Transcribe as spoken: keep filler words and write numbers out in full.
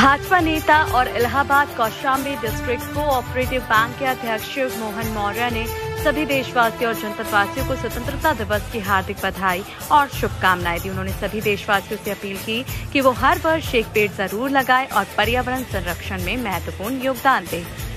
भाजपा नेता और Allahabad Kaushambi district cooperative bank के अध्यक्ष मोहन मौर्य ने सभी देशवासियों और जनपद वासियों को स्वतंत्रता दिवस की हार्दिक बधाई और शुभकामनाएं दी। उन्होंने सभी देशवासियों से अपील की कि वो हर वर्ष एक पेड़ जरूर लगाएं और पर्यावरण संरक्षण में महत्वपूर्ण योगदान दें।